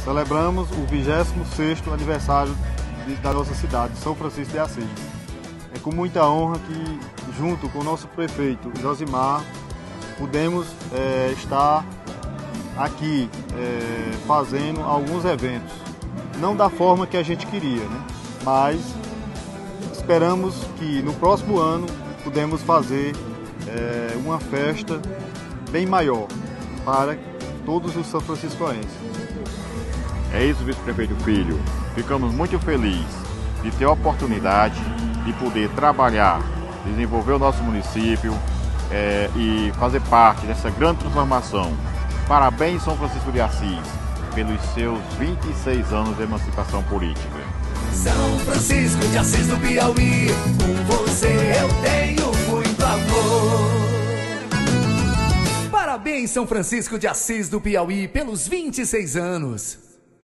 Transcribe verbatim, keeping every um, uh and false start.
celebramos o vigésimo sexto aniversário de, da nossa cidade, São Francisco de Assis. É com muita honra que, junto com o nosso prefeito Josimar, pudemos é, estar aqui é, fazendo alguns eventos. Não da forma que a gente queria, né? Mas esperamos que no próximo ano pudemos fazer é, uma festa bem maior para todos os são franciscoenses. É isso, vice-prefeito Filho. Ficamos muito felizes de ter a oportunidade de poder trabalhar, desenvolver o nosso município é, e fazer parte dessa grande transformação. Parabéns, São Francisco de Assis, pelos seus vinte e seis anos de emancipação política. São Francisco de Assis do Piauí, com você eu tenho muito amor. Parabéns, São Francisco de Assis do Piauí, pelos vinte e seis anos.